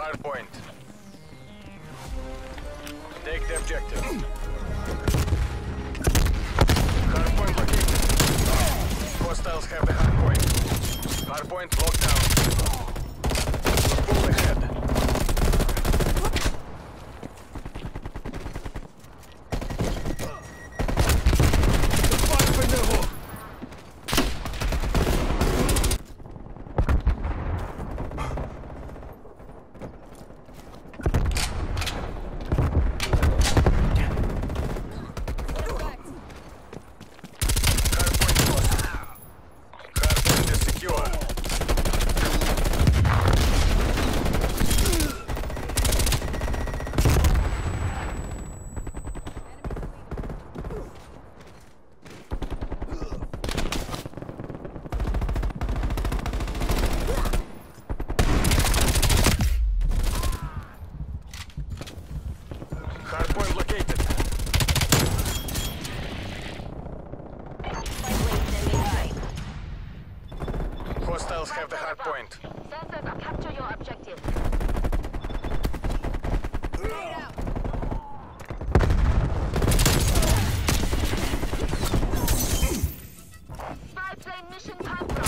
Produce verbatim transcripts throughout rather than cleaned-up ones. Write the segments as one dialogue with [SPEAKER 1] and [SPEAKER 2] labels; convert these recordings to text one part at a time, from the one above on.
[SPEAKER 1] hard point. Take the objective. Hard point located. Hostiles have the hard point. Hard point locked down. Move ahead. Hardpoint located. Hostiles have the hardpoint.
[SPEAKER 2] Sensors, capture your objective. Spy plane mission confirmed.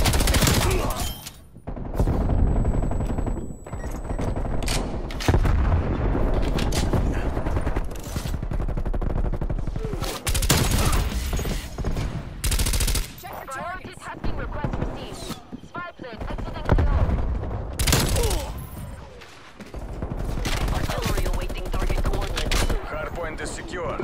[SPEAKER 1] Hardpoint is secure.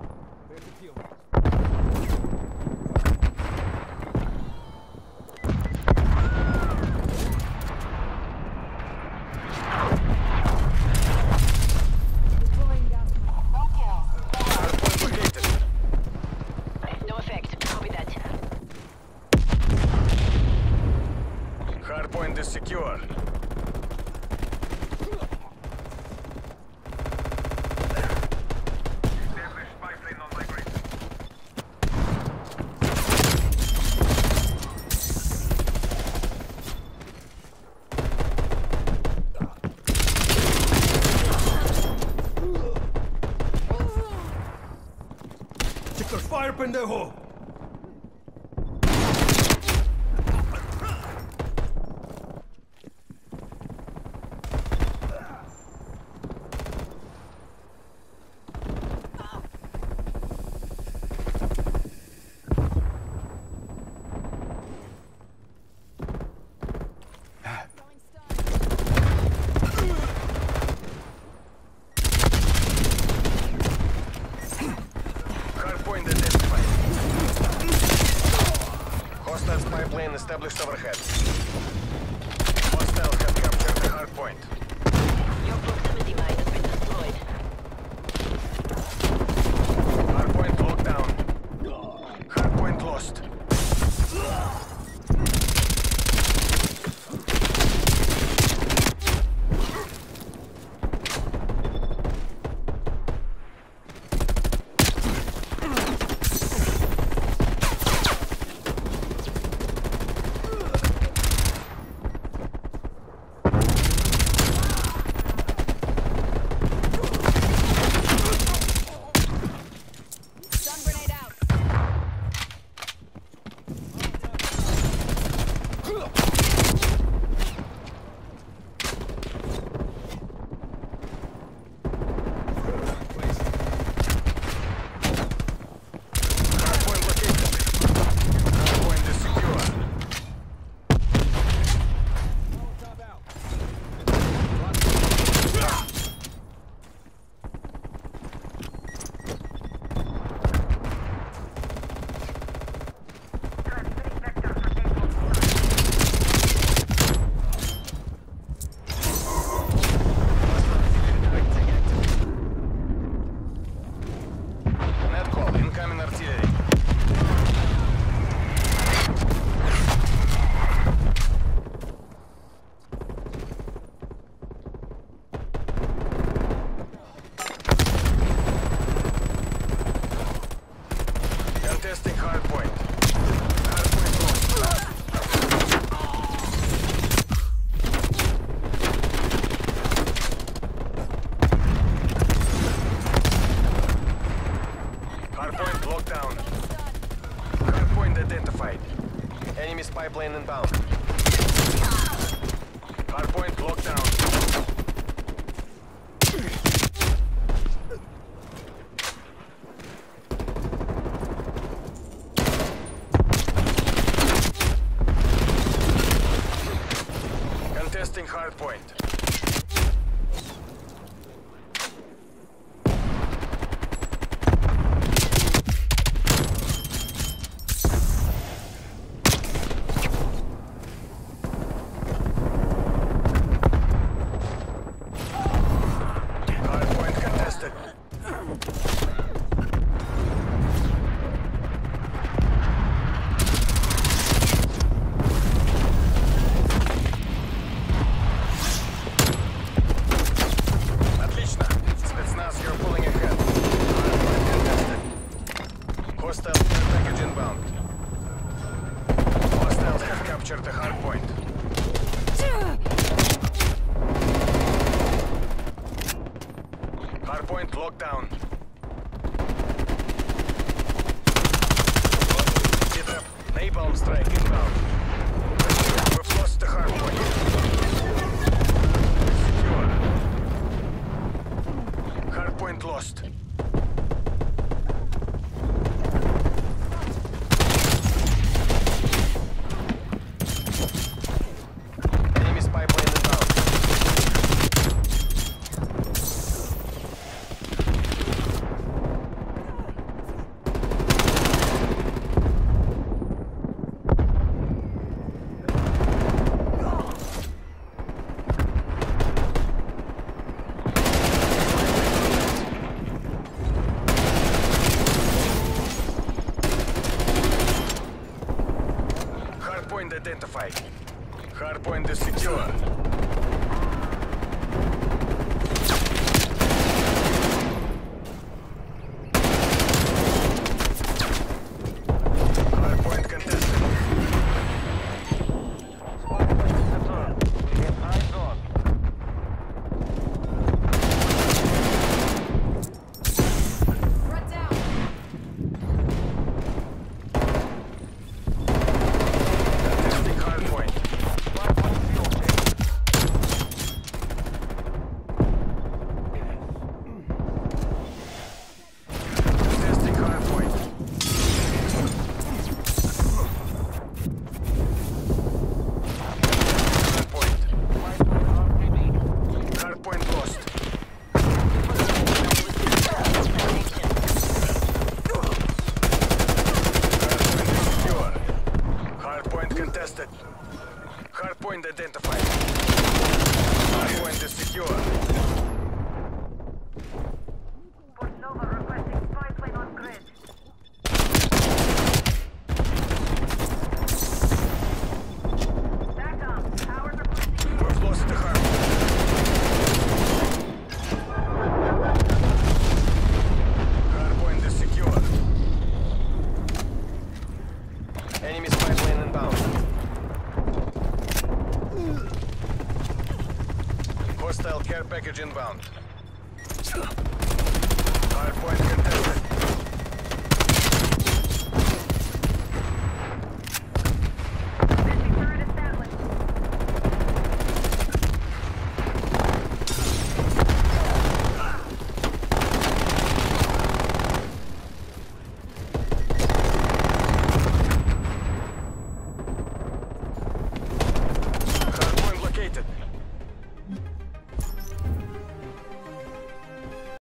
[SPEAKER 1] Hardpoint located.
[SPEAKER 2] No effect. Copy that.
[SPEAKER 1] Hardpoint is secure.
[SPEAKER 3] Fire, pendejo!
[SPEAKER 1] Hostile spy plane established overhead. Hostile have captured the hard point.
[SPEAKER 2] Your proximity mine has been destroyed.
[SPEAKER 1] Hard point locked down. Hard point lost. Enemy spy plane inbound. Hardpoint locked down. Contesting hardpoint. Hardpoint contested. Отлично. Спецназ, you're pulling ahead. Hardpoint contested. Hostile care package inbound. Hostiles have captured the hardpoint. Hardpoint locked down. Get up. Napalm strike inbound. We've lost the hardpoint. Secure. Hardpoint lost. Enemy spy plane inbound. Hardpoint identified. Hardpoint is secure. Hardpoint contested. Contesting hardpoint. Contesting hardpoint. Hardpoint. Hardpoint lost. Hardpoint is secure. Hardpoint contested. Hardpoint identified. Hardpoint is secure.
[SPEAKER 2] Nova requesting spy plane on grid. Back up. Towers are pushing.
[SPEAKER 1] We've lost the hardpoint. Hardpoint is secure. Enemy spy plane inbound. Hostile care package inbound. Hardpoint